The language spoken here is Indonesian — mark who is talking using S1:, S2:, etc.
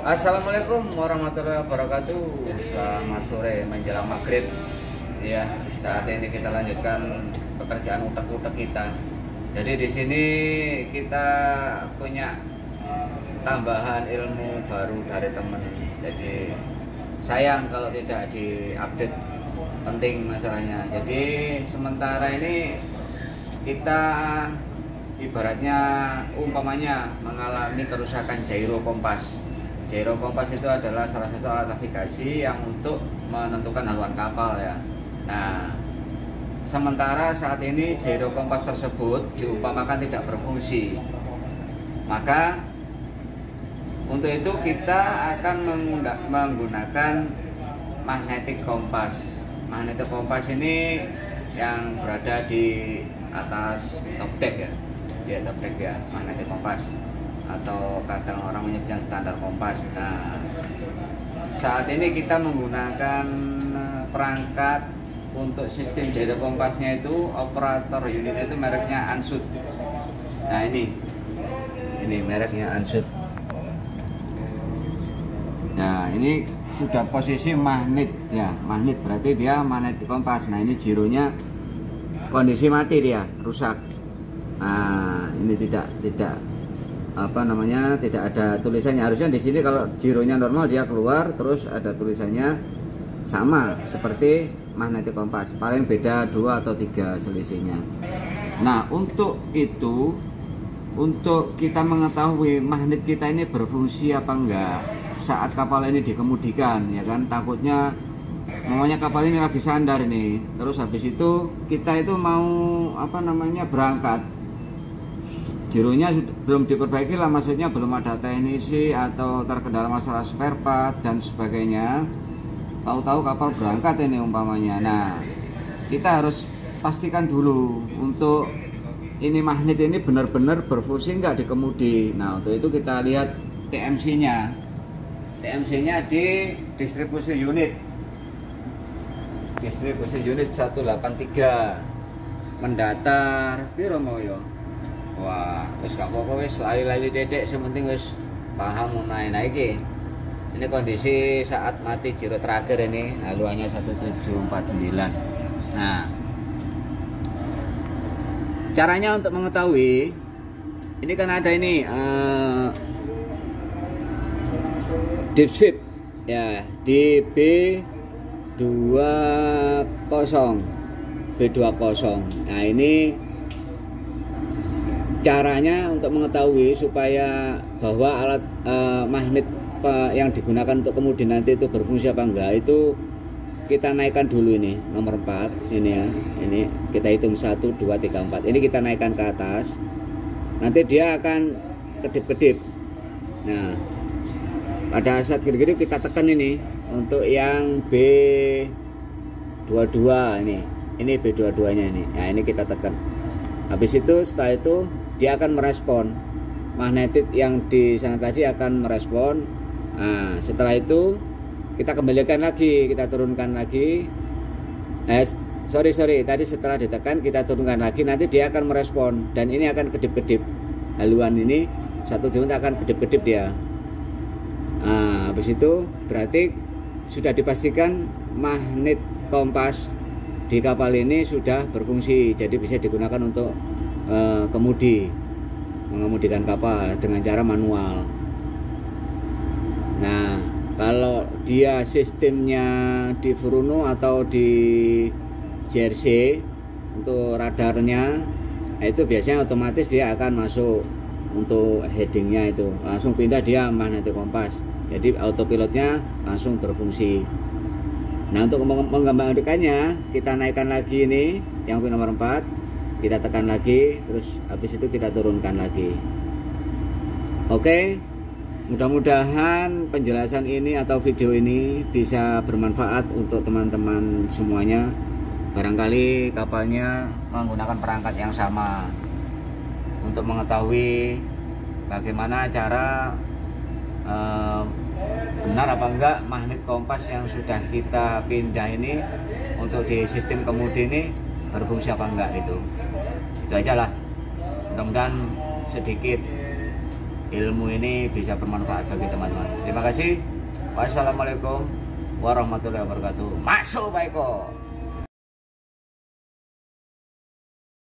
S1: Assalamualaikum warahmatullahi wabarakatuh. Selamat sore menjelang maghrib. Ya, saat ini kita lanjutkan pekerjaan utek-utek kita. Jadi di sini kita punya tambahan ilmu baru dari teman. Jadi sayang kalau tidak diupdate, penting masalahnya. Jadi sementara ini kita ibaratnya umpamanya mengalami kerusakan gyro kompas. Gyro kompas itu adalah salah satu alat navigasi yang untuk menentukan haluan kapal ya. Nah, sementara saat ini gyro kompas tersebut diumpamakan tidak berfungsi. Maka untuk itu kita akan menggunakan magnetic kompas. Magnetic kompas ini yang berada di atas top deck ya. Di top deck ya, magnetic kompas, atau kadang orang menyebutnya standar kompas. Nah, saat ini kita menggunakan perangkat untuk sistem gyro kompasnya itu, operator unitnya itu mereknya Ansud. Nah ini mereknya Ansud. Nah ini sudah posisi magnet ya, magnet berarti dia magnetic kompas. Nah ini gyronya kondisi mati, dia rusak. Nah ini tidak tidak ada tulisannya. Harusnya di sini kalau gyronya normal dia keluar terus ada tulisannya sama seperti magnetic kompas, paling beda 2 atau 3 selisihnya. Nah untuk itu, untuk kita mengetahui magnet kita ini berfungsi apa enggak saat kapal ini dikemudikan ya kan, takutnya namanya kapal ini lagi sandar ini, terus habis itu kita itu mau berangkat, gyronya belum diperbaiki lah, maksudnya belum ada teknisi atau terkendala masalah spare part dan sebagainya, tahu-tahu kapal berangkat ini umpamanya. Nah kita harus pastikan dulu untuk ini magnet ini benar-benar berfungsi nggak di kemudi. Nah untuk itu kita lihat TMC nya di distribusi unit 183 mendatar piro moyo. Wah, wis gak apa-apa, wis lali-lali dedek, sementing wis paham mengenai iki. Ini kondisi saat mati gyro terakhir ini, haluannya 1749. Nah, caranya untuk mengetahui ini kan ada ini deep sweep ya, di B20. Nah ini caranya untuk mengetahui supaya bahwa alat magnet yang digunakan untuk kemudian nanti itu berfungsi apa enggak, itu kita naikkan dulu ini nomor 4 ini ya, ini kita hitung 1 2 3 4, ini kita naikkan ke atas, nanti dia akan kedip-kedip. Nah pada saat kedip-kedip kita tekan ini untuk yang B22 ini B22 nya ini. Nah ini kita tekan, habis itu setelah itu dia akan merespon, magnetit yang di sana tadi akan merespon. Nah setelah itu kita kembalikan lagi, kita turunkan lagi. Sorry tadi setelah ditekan kita turunkan lagi, nanti dia akan merespon dan ini akan kedip-kedip, haluan ini satu unit akan kedip-kedip dia. Nah habis itu berarti sudah dipastikan magnet kompas di kapal ini sudah berfungsi, jadi bisa digunakan untuk mengemudikan kapal dengan cara manual. Nah kalau dia sistemnya di Furuno atau di JRC untuk radarnya, nah itu biasanya otomatis dia akan masuk untuk headingnya, itu langsung pindah dia magnetic kompas, jadi autopilotnya langsung berfungsi. Nah untuk mengembangkannya kita naikkan lagi ini yang pin nomor 4, kita tekan lagi, terus habis itu kita turunkan lagi. Oke, mudah-mudahan penjelasan ini atau video ini bisa bermanfaat untuk teman-teman semuanya. Barangkali kapalnya menggunakan perangkat yang sama, untuk mengetahui bagaimana cara benar apa enggak magnet kompas yang sudah kita pindah ini untuk di sistem kemudi ini berfungsi apa enggak. Itu aja lah, mudah-mudahan sedikit ilmu ini bisa bermanfaat bagi teman-teman. Terima kasih. Wassalamualaikum warahmatullahi wabarakatuh. Masuk Baiko.